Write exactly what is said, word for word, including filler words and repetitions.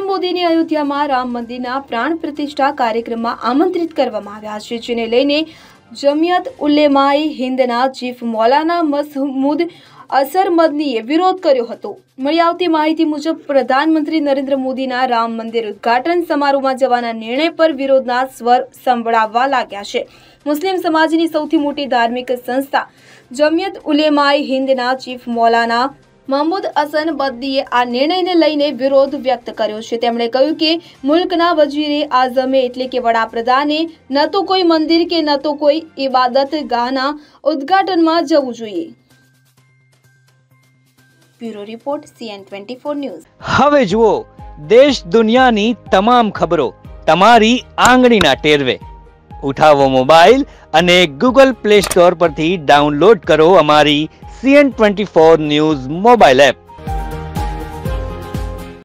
મોદીને અયોધ્યામાં રામ મંદિરના પ્રાણ પ્રતિષ્ઠા કાર્યક્રમમાં આમંત્રિત કરવામાં આવ્યા છે, જેને લઈને જમિયત ઉલેમાએ હિન્દના ચીફ મૌલાના મસમૂદ અસરમદનીએ વિરોધ કર્યો હતો। મળી આવતી માહિતી મુજબ પ્રધાનમંત્રી નરેન્દ્ર મોદીના રામ મંદિર ઉદ્ઘાટન સમારોહમાં જવાના નિર્ણય પર વિરોધના સ્વર સંભળાવવા લાગ્યા છે। મુસ્લિમ સમાજની સૌથી મોટી ધાર્મિક સંસ્થા જમિયત ઉલેમાએ હિન્દના ચીફ મૌલાના મહમૂદ હસન બદનીએ આ નિર્ણયને લઈને વિરોધ વ્યક્ત કર્યો છે। તેમણે કહ્યું કે મુલ્કના વજીરે આઝમે એટલે કે વડાપ્રધાને ન તો કોઈ મંદિર કે ન તો કોઈ ઇબાદતગાહના ઉદ્ઘાટનમાં જવું જોઈએ। Bureau report CN twenty four news. હવે જુઓ દેશ દુનિયાની તમામ ખબરો તમારી આંગળીના ટેરવે। ઉઠાવો મોબાઈલ અને ગૂગલ પ્લે સ્ટોર પરથી ડાઉનલોડ કરો અમારી CN twenty four news mobile app.